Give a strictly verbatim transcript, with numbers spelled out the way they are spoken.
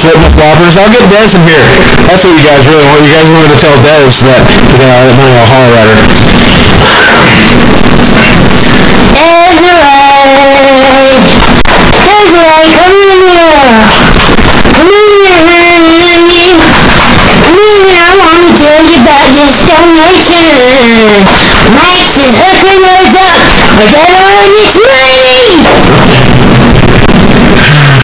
flip the floppers. I'll get Des in here. That's what you guys really want. You guys wanted to tell Des that you're gonna have money on a hall rider. I want to tell you about this donation. Max is hooking us up with all his money.